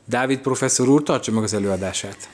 Dávid professzor úr, tartsa meg az előadását.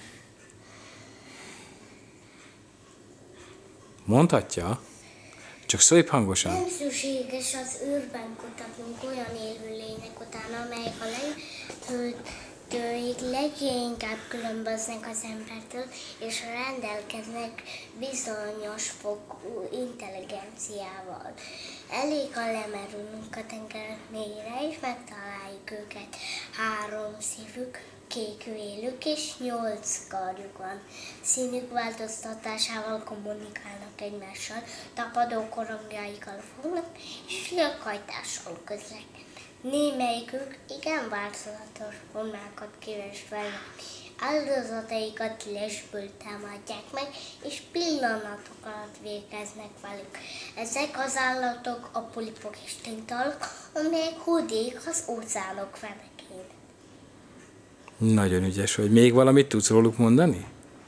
Mondhatja, csak szólj hangosan. Nem szükséges az űrben kutatnunk olyan élőlények után, amelyek a legföldtőig leginkább különböznek az embertől, és rendelkeznek bizonyos fokú intelligenciával. Elég, ha lemerülünk a tenger mélyére, és megtaláljuk őket. 3 szívük, 2 vélük és 8 karjuk van. Színük változtatásával kommunikálnak egymással, tapadó korongjaikkal fognak, és fiakhajtással közlekednek. Némelyikük igen változatos formákat képes felvenni. Áldozataikat lesből támadják meg, és pillanatok alatt végeznek velük. Ezek az állatok a polipok és tintalok, amelyek hódék az óceánok fenekén. Nagyon ügyes vagy. Még valamit tudsz róluk mondani?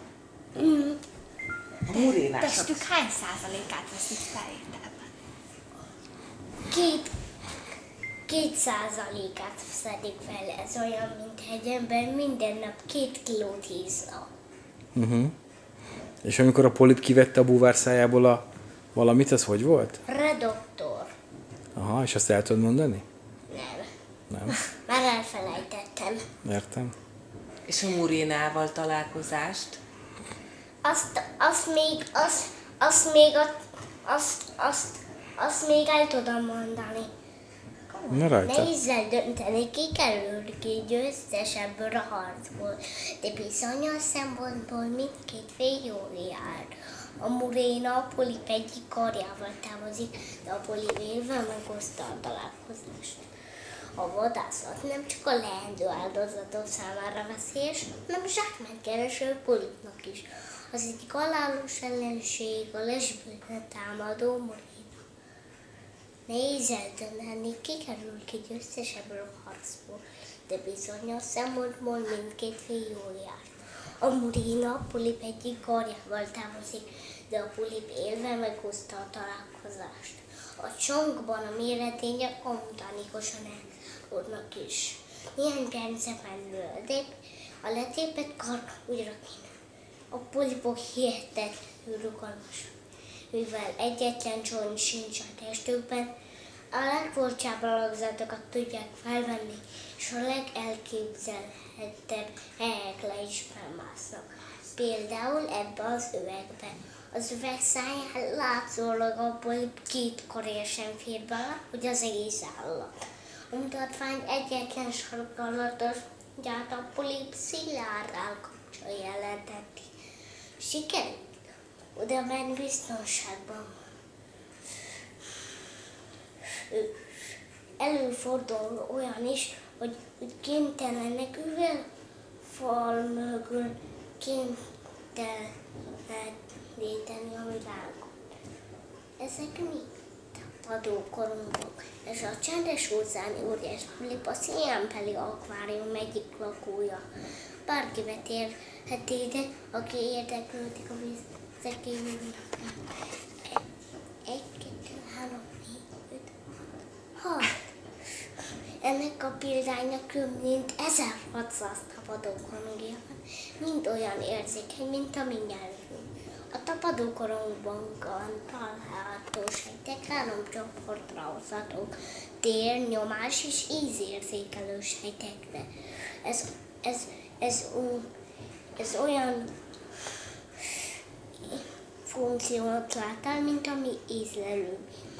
A murénások. Testük hány százalékát veszik fel ételben? 2%-át szedik fel, ez olyan, mint egy ember minden nap 2 kilót hízna. És amikor a polip kivette a búvár szájából a valamit, az hogy volt? Reduktor. Aha, és azt el tudod mondani? Nem. Nem. Már elfelejtettem. Értem. És a murénával találkozást? Azt még el tudom mondani. Na rajta. Nehézzel dönteni, ki kerül ki győztes ebből a harcból, de bizonyos szempontból mindkét fél jól jár. A muréna a polip egyik karjával távozik, de a polip élve megoszta a találkozást. A vadászat nem csak a leendő áldozatok számára veszélyes, hanem zsákmánykereső polipnak is. Az egyik halálos ellenség a lesből támadó muréna. Nehéz eldönteni, ki kerül ki győztes ebből a harcból, de bizonyos szempontból mindkét fél jól járt. A muréna a polip egyik karjával távozik, de a polip élve meghozta a találkozást. A csonkban a méretények amutánikosan elhordnak is. Néhány percben lődik, a letépett kar újra kínál. A polipok hihetetlenül rugalmasak. Mivel egyetlen csont sincs a testükben, a legfurcsább alakzatokat tudják felvenni, és a legelképzelhettebb helyekre is felmásznak. Például ebbe az üvegbe. Az üveg száján látszólag a polip 2 karja sem fér bele, hogy az egész állat. A mutatvány egyetlen sarkalatos, gyárt a polip szilárd állkapcsa jelenteti. Sikerült oda menni biztonságban. Előfordul olyan is, hogy kénytelenek üvegfal mögül kényteleníteni a világot. Ezek mi? Tapadókorongok. És a csendes óceáni óriás polip a Siam-Peli akvárium egyik lakója. Bárki betérhet ide, aki érdeklődik a vizek élővilágán. 1, 2, 3, 4, 5, 6. Ennek a példánynak több mint 1600 tapadókorongja van, mind olyan érzékeny, mint a mi nyelvünk. A tapadókorongban található sejtek 3 csoportra oszthatók: tér, nyomás és ízérzékelő sejtekre. Ez olyan funkciót lát el, mint a mi ízlelőnk.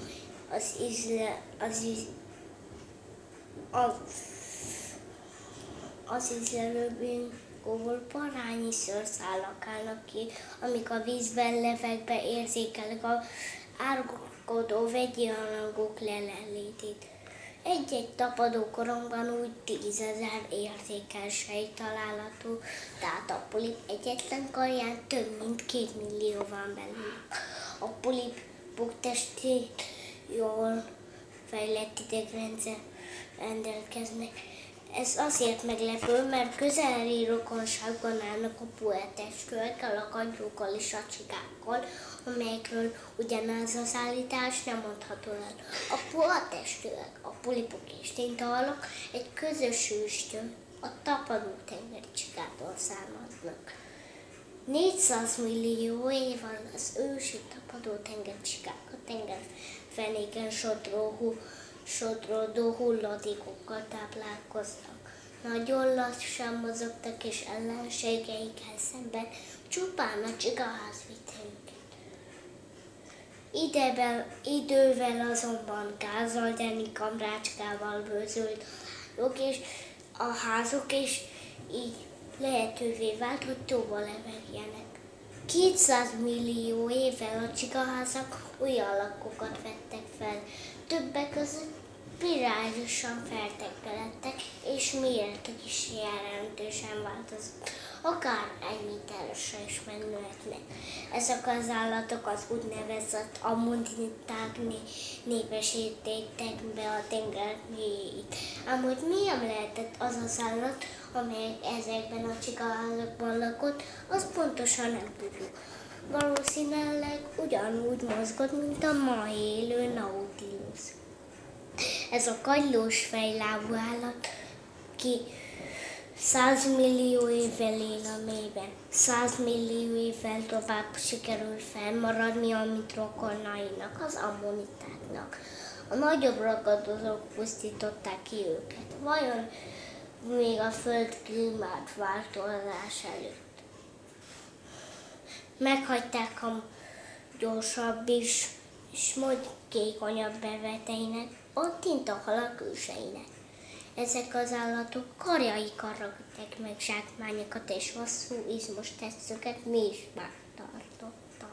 Az ízlelőből parányi szőrszálak állnak ki, amik a vízben, levegbe érzékelik az árulkodó vegyi anyagok jelenlétét. Egy-egy tapadókorongban úgy 10 000 érzékel sejt található, tehát a polip egyetlen karján több mint 2 millió van belül. A polipok testén jól fejlett idegrendszer rendelkeznek. Ez azért meglepő, mert közeli rokonságban állnak a puhatestőekkel, a kagylókkal és a csigákkal, amelyekről ugyanaz az állítás nem mondható el. A puhatestőek, a polipok és tintahalak egy közös őstő, a tapadó-tengeri csikától származnak. 400 millió év alatt az ősi tapadó-tengeri csikák a tengerfenéken sodródó hulladékokkal táplálkoznak. Nagyon lassan mozogtak, és ellenségeikkel szemben csupán a csikaház vitte őket. Idővel azonban gázzal, gyerni kamrácskával bőzült és a házok, és így lehetővé vált, hogy tóba levegjenek. 200 millió évvel a csikaházak új alakokat vettek fel, többek között pirályosan feltekkelettek, és méretük is jelentősen változott. Akár 1 méteresre is menőhetnek. Ezek az állatok az úgynevezett ammoniták népesítettek be a tenger mélyét. Ám hogy milyen lehetett az az állat, amely ezekben a csikaházakban lakott, azt pontosan nem tudjuk. Valószínűleg ugyanúgy mozgott, mint a ma élő Nautilus. Ez a kagylós fejlábú állat, ki 100 millió évvel él a mélyben. 100 millió évvel tovább sikerült felmaradnia, mint rokonainak, az ammonitáknak. A nagyobb ragadozók pusztították ki őket. Vajon még a Föld klímát változás előtt? Meghagyták a gyorsabb és molykékonyabb beveteinek, a tintahalak őseinek. Ezek az állatok karjaikkal ragadták meg zsákmányokat, és hosszú, izmos testüket mi is megtartotta.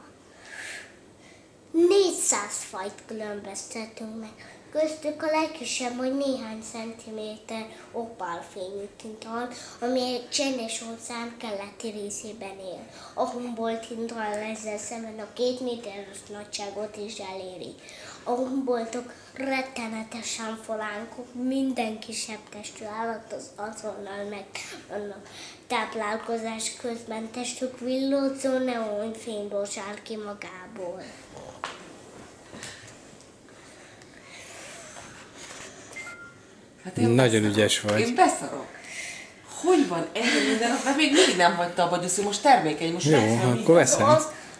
400 fajt különböztetünk meg. Köztük a legkisebb, hogy néhány centiméter opálfényű tintahal, ami egy csendes óceán keleti részében él. A Humboldt tintahal ezzel szemben a 2 méteres nagyságot is eléri. A Humboldtok rettenetesen folánkok, minden kisebb testű állat az azonnal megtámadnak. Táplálkozás közben testük villódzó neonfény bocsát ki magából. Hát Nagyon ügyes vagy. Én beszarok. Hogy van ennyi minden, de még mindig nem hagyta abba, hogy most termékeny, most Jó, veszem, akkor veszem.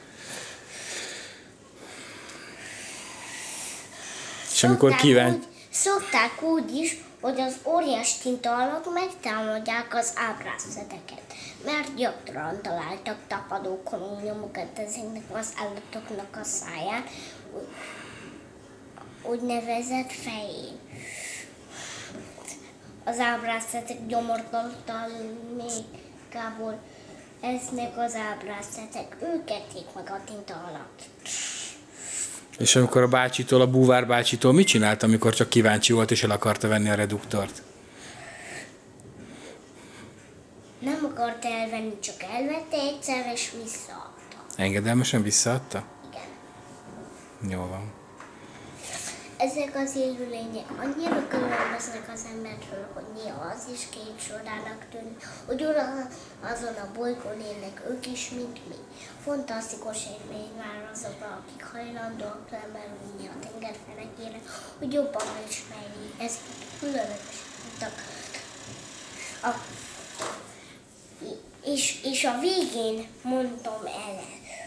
És amikor kíváncsi... Szokták úgy is, hogy az óriás tintahalak megtámadják az ábrázszeteket, mert gyakran találtak tapadókon nyomokat ezeknek az állatoknak a száján, úgynevezett fején. Az ábrázszetek gyomortartalmékából esznek az ábrázszetek, ők ették meg a tintahalat. És amikor a bácsitól, a búvár bácsitól mit csinált, amikor csak kíváncsi volt és el akarta venni a reduktort? Nem akarta elvenni, csak elvette egyszer és visszaadta. Engedelmesen visszaadta? Igen. Jó van. Ezek az élőlények annyira különböznek az embertől, hogy néha az is kép sorának tűnik, hogy azon a bolygón élnek ők is, mint mi. Fantasztikus élmény már azokra, akik hajlandóak lemerülni a tengerfenekére, hogy jobban megismerjék ezeket a különleges utakat. És a végén mondtam el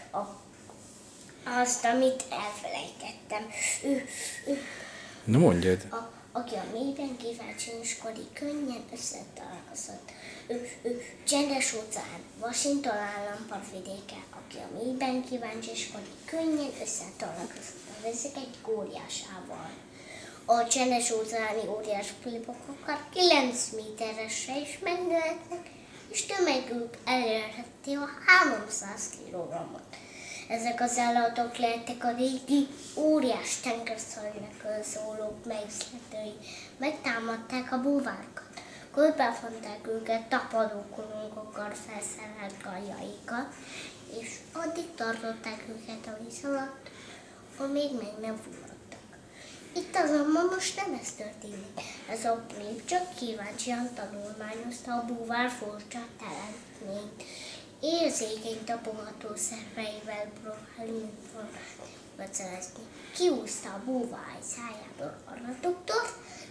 azt, amit elfelejtettem. Na mondjad. Aki a mélyben kíváncsiskodik, könnyen összetalálkozott. Ő csendes óceán, Washington állam partvidéke, aki a mélyben kíváncsiskodik, könnyen összetalálkozott a vizek egy óriásával. A csendes óceáni óriás polipokokat 9 méteresre is megnőhetnek, és tömegük elérheti a 300 kg-ot. Ezek az állatok lehettek a régi óriás tengerszörnyekről szóló megszletői. Megtámadták a búvárokat. Körbefonták őket tapadókolongokkal felszerelt karjaikkal, és addig tartották őket a víz alatt, amíg meg nem fulladtak. Itt azonban most nem ez történik. Ez a polip csak kíváncsian tanulmányozta a búvár furcsa teremtményt. Érzékeny tapogató szerveivel próbál információkat szerezni. Kiúzta a búvár szájából a reduktort,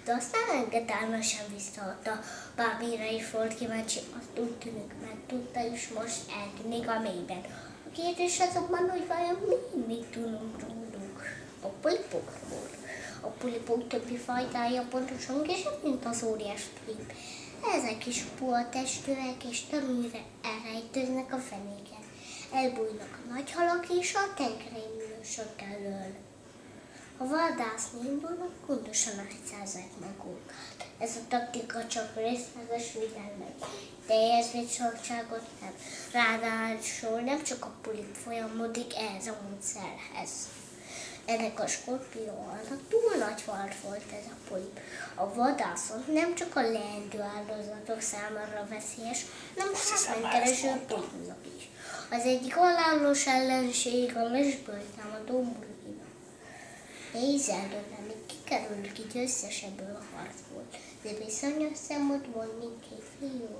de aztán engedelmesen visszaadta. Bábira is volt kíváncsi, azt úgy tűnik megtudta, és most eltűnik a mélyben. A kérdés azonban, hogy vajon mit tudunk róluk? A polipokról. A polipok többi fajtája pontosan kisebb, mint az óriás polip. Ezek is puha testűek, és többnyire elrejtőznek a fenéken. Elbújnak a nagy halak és a tengerémülősök elől. Ha vadászni indulnak, gondosan átszázzák magukat. Ez a taktika csak részleges figyelmet, teljes biztonságot nem. Ráadásul nem csak a polip folyamodik ehhez a módszerhez. Ennek a skorpiónak túl nagy fart volt ez a polip. A vadászat nem csak a leendő áldozatok számára veszélyes, hanem százmánykereső polipnak is. Az egyik halálos ellenség a lesből támadó murina. Nehéz eldönteni, kikerül ki győztes ebből a harcból, de bizonyos szempontból mindkét fiú